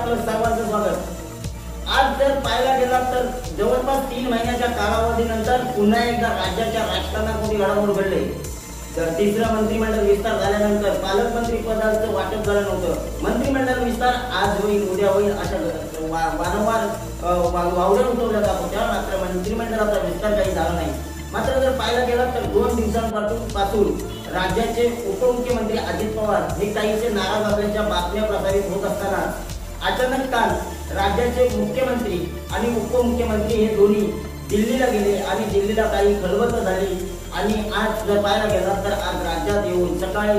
आपलं सर्वांचं स्वागत। आज जर पाहायला गेला तर जवळपास 3 महिन्याच्या कालावधीनंतर पुन्हा एकदा राज्याच्या राजकारणात मोठी घडामोड घडली। तर तिसरा मंत्रिमंडळ विस्तार झाल्यानंतर पालकमंत्री पदाचं वाटप झालं नव्हतं। मंत्रिमंडळ विस्तार आज होईल उद्या होईल अशा वारंवार वावड्या उठवल्या जात होत्या, मात्र मंत्रिमंडळाचा विस्तार काही झाला नाही। मात्र जर पाहायला गेला तर 2 दिवसांपासून राज्याचे उपमुख्यमंत्री अजित पवार हे काहीसे नाराज असल्याच्या बातम्या प्रसारित होत असताना अचानक काल राज्याचे मुख्यमंत्री आणि उपमुख्यमंत्री हे दोन्ही दिल्लीला गेले आणि दिल्लीला काही खलबत झाली। आणि आज जर पाहायला गेला तर आज राज्यात येऊन सकाळी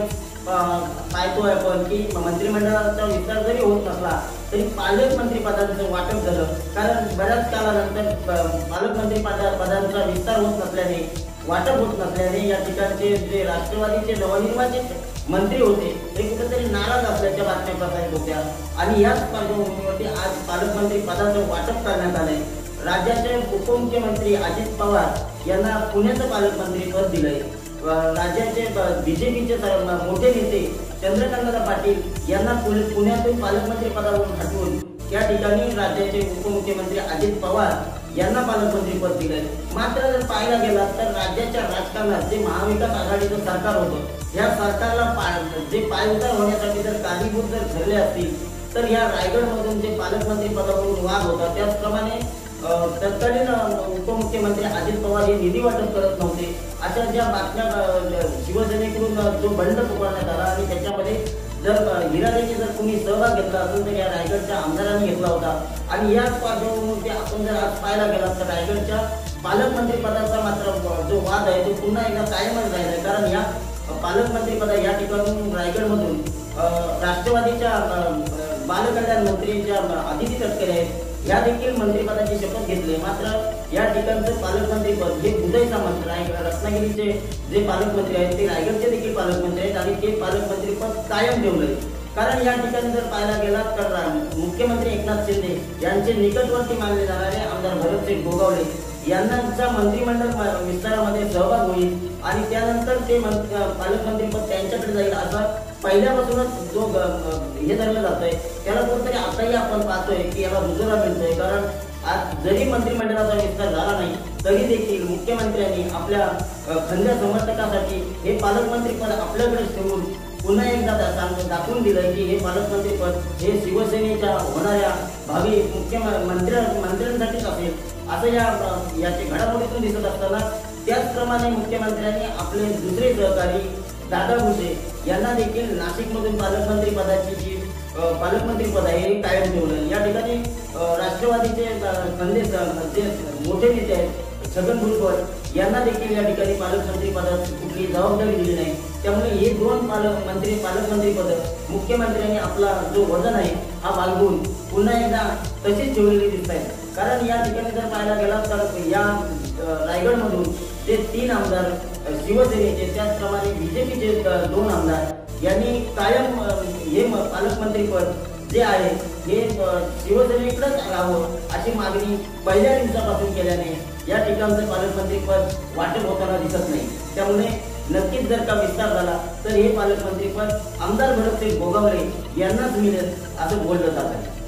पाहतोय आपण की मंत्रिमंडळाचा विस्तार जरी होत नसला तरी पालकमंत्री पदाचं वाटप झालं। कारण बऱ्याच काळानंतर पालकमंत्री पदांचा विस्तार होत नसल्याने, वाटप होत नसल्याने या ठिकाणचे जे राष्ट्रवादीचे नवनिर्वाचित मंत्री होते ते कुठेतरी नाराज असल्याच्या बातम्या प्रसारित होत्या। आणि याच पार्श्वभूमीवरती आज पालकमंत्री पदाचं वाटप करण्यात आलंय। राज्याचे उपमुख्यमंत्री अजित पवार यांना पुण्याचं पालकमंत्री पद दिलंय। राज्याचे बीजेपीचे मोठे नेते चंद्रकांत पाटील यांना पुण्यातून पालकमंत्री पदावरून हटवून या ठिकाणी राज्याचे उपमुख्यमंत्री अजित पवार यांना पालकमंत्री पद दिलंय। मात्र जर पाहायला गेला तर राज्याच्या राजकारणात जे महाविकास आघाडीचं सरकार होतं या सरकारला जे पायउतार होण्यासाठी जर कारणीभूत जर ठरले असतील तर या रायगडमधून जे पालकमंत्री पदावरून वाद होता त्याचप्रमाणे तत्कालीन उपमुख्यमंत्री अजित पवार हे निधी वाटप करत नव्हते अशा ज्या बातम्या शिवसेनेकडून जो बंड पुकारण्यात आला आणि त्याच्यामध्ये जर हिरादेवी जर कोणी सहभाग घेतला असेल तर या रायगडच्या आमदारांनी घेतला होता। आणि याच पार्श्वभूमीवरती आपण जर आज पाहायला गेला तर रायगडच्या पालकमंत्री पदाचा मात्र जो वाद आहे तो पुन्हा एकदा कायमच राहिला आहे। कारण या पालकमंत्री पदा या ठिकाणून रायगडमधून राष्ट्रवादीच्या बालकल्याण मंत्रीच्या अदिती तटकरे आहेत या देखील मंत्रिपदाची शपथ घेतली। मात्र या ठिकाणचं पालकमंत्री पद हे उदयचा मंत्र आहे। रत्नागिरीचे जे पालकमंत्री आहेत ते रायगडचे देखील पालकमंत्री आहेत आणि ते पालकमंत्री पद कायम ठेवलंय। कारण या ठिकाणी जर पाहायला गेला तर मुख्यमंत्री एकनाथ शिंदे यांचे निकटवर्ती मानले जाणारे आमदार भरतसिंग गोगावले यांचा मंत्रिमंडळ विस्तारामध्ये सहभाग होईल आणि त्यानंतर ते पालकमंत्री पद त्यांच्याकडे जाईल असं पहिल्यापासूनच जो हे धरलं जात आहे त्याला कुठेतरी आताही आपण पाहतोय की याला दुजोरा मिळतोय। कारण आज जरी मंत्रिमंडळाचा विस्तार झाला नाही तरी देखील मुख्यमंत्र्यांनी आपल्या खंद्या समर्थकासाठी हे पालकमंत्री पद आपल्याकडे ठेवून पुन्हा एकदा दाखवून दिलंय की हे पालकमंत्री पद हे शिवसेनेच्या होणाऱ्या भावी मंत्र्यांसाठीच असेल असं याची घडामोडीतून दिसत असताना त्याचप्रमाणे मुख्यमंत्र्यांनी आपले दुसरे सहकारी दादा भुसे यांना देखील नाशिकमधून पालकमंत्री पदाची जी पालकमंत्री पद आहे हे कायम ठेवलं। या ठिकाणी राष्ट्रवादीचे जे मोठे नेते आहेत छगन भुजबळ यांना देखील या ठिकाणी पालकमंत्री पदाची कुठली जबाबदारी दिली नाही। त्यामुळे हे 2 पालकमंत्री पद मुख्यमंत्र्यांनी आपला जो वजन आहे हा बाळगून पुन्हा एकदा तशीच ठेवलेली दिसत आहे। कारण या ठिकाणी जर पाहायला गेला तर या रायगडमधून जे 3 आमदार शिवसेनेचे त्याचप्रमाणे बीजेपीचे 2 आमदार यांनी कायम हे पालकमंत्री पद जे आहे हे शिवसेनेकडेच राहावं अशी मागणी पहिल्या दिवसापासून केल्याने या ठिकाणचं पालकमंत्री पद वाटप होताना दिसत नाही। त्यामुळे नक्कीच जर का विस्तार झाला तर हे पालकमंत्री पद आमदार भरतसिंग गोगावले यांनाच मिळेल असं बोललं जात आहे।